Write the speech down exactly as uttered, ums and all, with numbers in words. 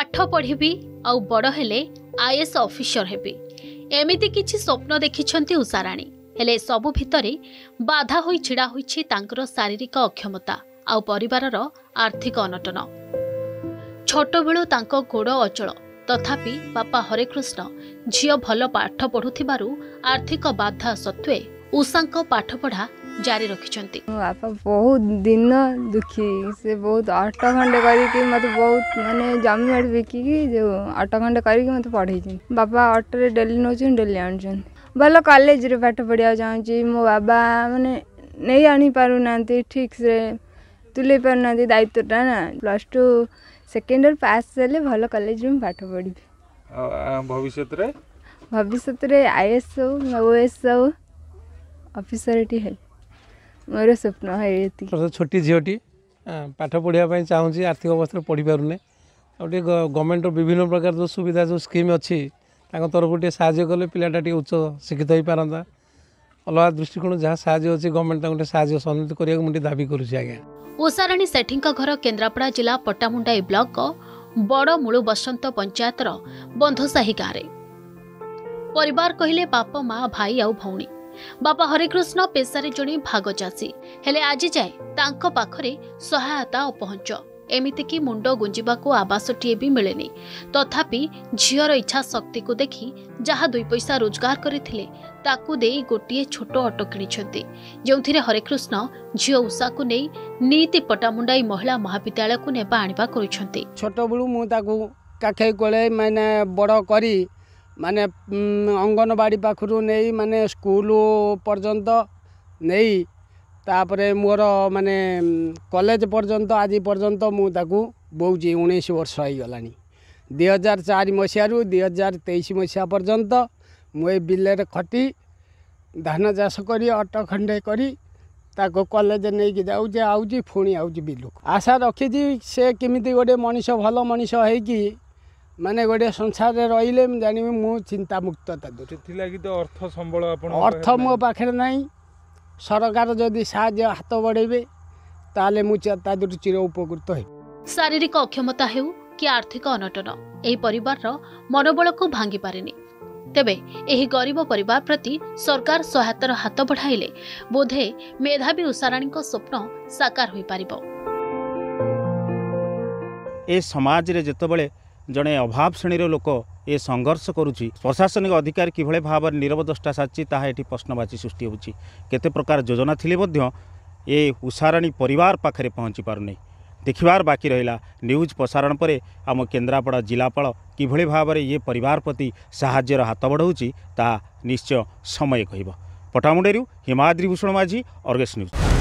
पाठ पढ़ी आउ बड़ हेले आईएएस ऑफिसर हेबी एमिति किछि स्वप्न देखिछंती उषाराणी हेले सबु भितरे बाधा होई छिड़ा होईछि तांकर शारीरिक अक्षमता आउ परिवारर आर्थिक अनटन। छोट बेलू तांको गोड़ अचल तथापि बापा हरेकृष्ण झियो भल पाठ पढ़ुथिबारु आर्थिक बाधा सत्वे उषांको पाठ पढ़ा जारी रखिछंती। बापा बहुत दिन दुखी से बहुत आठ खंडे करके मत बहुत माने जमी बाड़ी बिकिकी जो आठ खंडे करके मत पढ़े बापा ऑटो डेली नौ डेली आनुन भल कॉलेज रे पाठ पढ़िया चाहूँगी मो बाबा माने नहीं आनी पारुना ठीक से तुले पारुना दायित्वटा ना plus two second year pass हेले भल कॉलेज में पाठ पढ़ी भविष्य रे भविष्य रे आईएएस हो ओएस हो ऑफिसर टी है मोर स्वप्न है। छोटी झीटी पाठ पढ़ाई चाहूँगी आर्थिक अवस्था पढ़ी पारूने गोटे गवर्नमेंट विभिन्न प्रकार जो सुविधा जो स्कीम अच्छी तरफ टे साहय कले पिलाटा टे उच्च शिक्षित हो पारता अलग दृष्टिकोण जहाँ साहय अच्छी गवर्नमेंट गोटे साहय सन्निहित करने मुझे दाबी करुँच। आज्ञा उषाराणी सेठी घर केन्द्रापड़ा जिला पट्टामुंडाई ब्लॉक बड़ मुळु बसंत पंचायतर बंधसाही गाँव परिवार कहले बाप माँ भाई आउ भौणी बापा हरिकृष्ण पेशारे जणी भाग चाषी हेले आज जाए तांको पाखरे सहायता अपहंच एमिति कि मुंड गुंजिबाको आवासटीए भी मिलेनी तथापि झीर इच्छा शक्ति को देखी जहाँ दुई पैसा रोजगार करथिले ताकू देई गोटिए छोट ऑटो किनिछंती जोंथिरे हरिकृष्ण झियो उषा को नहीं नीति पट्टामुंडाई महिला महाविद्यालय को नेबा आनिबा करिछंती। छोट बळू मु ताकू काखे कोले माने बड़ करी माने अंगनवाड़ी पाखरु नहीं माने स्कूल पर्यंत नहीं तापरे मोर माने कॉलेज पर्यंत आज पर्यंत मुझे बोची उन्नीस वर्ष हो गलानी दुई हजार चार मसीह दुई हजार तेईस मसीहा पर्यंत मुझे बिल खटी धान चाष कर अट खंडे करी ताको कॉलेज नहीं जाऊँ आऊँ पुणी आऊँ बिलू आशा रखी से किमिति गोटे मनीष भल मनीष होगी माने गोटे संसार रहिले जानी मु चिंता मुक्त अर्थ संबल अर्थ मो पाखे नहीं सरकार जदि साहाय्य हाथ बढ़ेबे ताले मु तादुर चिर उपकृत है। शारीरिक अक्षमता हेउ कि आर्थिक अनटन एही परिवार मनोबल को भांगी पारेनी तेबे एही गरीब परिवार प्रति सरकार सहायतार हाथ बढ़ाइले बोधे मेधावी उषाराणी को स्वप्न साकार होई पारिबो। ए समाज रे जतबेले जड़े अभाव श्रेणीर लोक ये संघर्ष करुच्ची प्रशासनिक अधिकारी किभले भाव नीरव दृष्टा साची ताहा एठी प्रश्नवाची सृष्टि होउची केते प्रकार योजना थिले मध्य ए उषाराणी परिवार पाखरे पहुँची पारुनी देखिबार बाकी रहिला। न्यूज प्रसारण पर आम केन्द्रापड़ा जिलापाल किभले भाव ये परिवार प्रति साहाय्यर हाथ बढ़ाउची ताहा निश्चय समय कहिबो। पट्टामुंडाईरू हिमाद्री भूषण माझी अर्गस न्यूज।